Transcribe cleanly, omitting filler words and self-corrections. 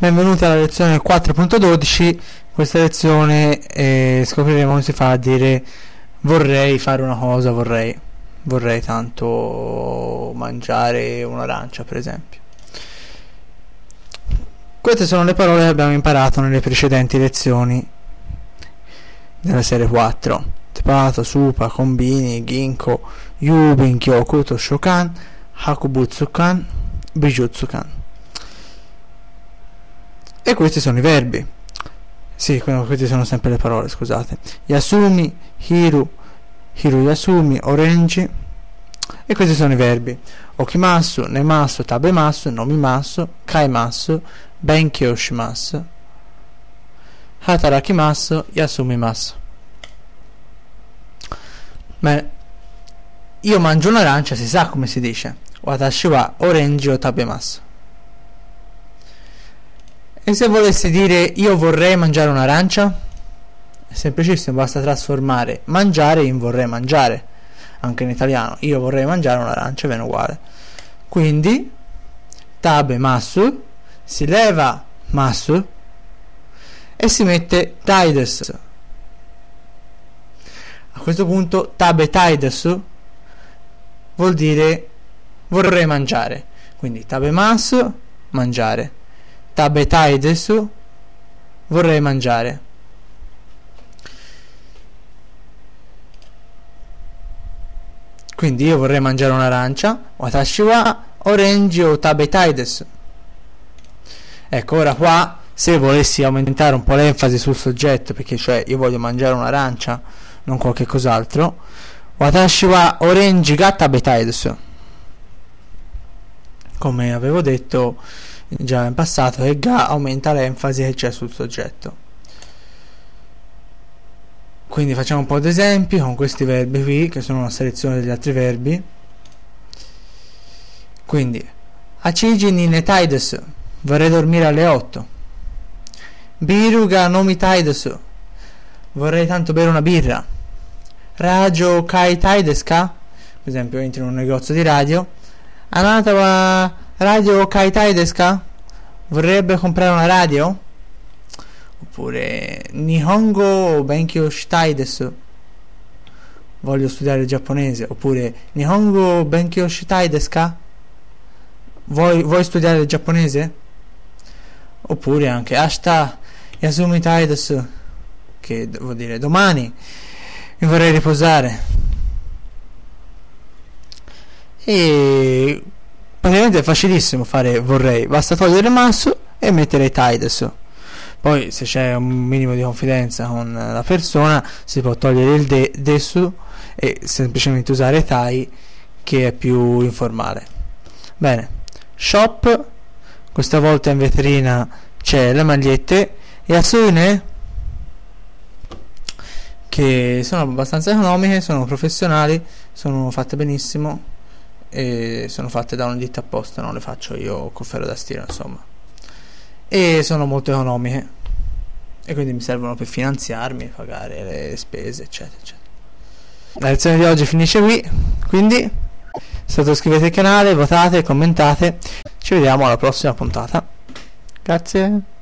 Benvenuti alla lezione 4.12. In questa lezione scopriremo come si fa a dire vorrei fare una cosa, vorrei tanto mangiare un'arancia, per esempio. Queste sono le parole che abbiamo imparato nelle precedenti lezioni della serie 4: tepato, supa, kombini, ginkgo, yubin, kyoku, toshokan, hakubutsukan, bijutsukan. E questi sono i verbi. Sì, questi sono sempre le parole, scusate. Yasumi, hiru, hiru yasumi, orange. E questi sono i verbi. Okimasu, nemasu, tabemasu, nomimasu, kaimasu, benkyou shimasu, hatarakimasu, yasumimasu. Bene, io mangio un'arancia, si sa come si dice. Watashi wa orange o tabemasu. E se volessi dire io vorrei mangiare un'arancia? È semplicissimo, basta trasformare mangiare in vorrei mangiare. Anche in italiano, io vorrei mangiare un'arancia, viene uguale. Quindi tabe masu, si leva masu e si mette taidesu. A questo punto tabe taidesu vuol dire vorrei mangiare. Quindi tabe masu, mangiare. Tabetai desu, vorrei mangiare. Quindi io vorrei mangiare un'arancia. Watashi wa orange o tabetai desu. Ecco, ora qua, se volessi aumentare un po' l'enfasi sul soggetto, perché cioè io voglio mangiare un'arancia, non qualche cos'altro, watashi wa orange ga tabetai desu. Come avevo detto già in passato, che ga aumenta l'enfasi che c'è sul soggetto. Quindi facciamo un po' di esempi con questi verbi qui, che sono una selezione degli altri verbi. Quindi achiji ni netai desu, vorrei dormire alle 8. Biru ga nomitai desu, vorrei tanto bere una birra. Rajo kaitai desu ka, per esempio entri in un negozio di radio. Anata wa radio kaitai desu ka? Vorrebbe comprare una radio? Oppure Nihongo benkyou shitai desu, voglio studiare il giapponese. Oppure Nihongo benkyou shitai desu ka? Vuoi studiare il giapponese? Oppure anche Ashita yasumitai desu, che vuol dire domani mi vorrei riposare. E praticamente è facilissimo fare vorrei, basta togliere masu e mettere tai desu. Poi se c'è un minimo di confidenza con la persona si può togliere il desu e semplicemente usare tai, che è più informale. Bene, shop, questa volta in vetrina c'è le magliette Yasune, che sono abbastanza economiche, sono professionali, sono fatte benissimo e sono fatte da una ditta apposta, non le faccio io col ferro da stiro, insomma, e sono molto economiche e quindi mi servono per finanziarmi, pagare le spese, eccetera eccetera. La lezione di oggi finisce qui, quindi sottoscrivete il canale, votate, commentate, ci vediamo alla prossima puntata. Grazie.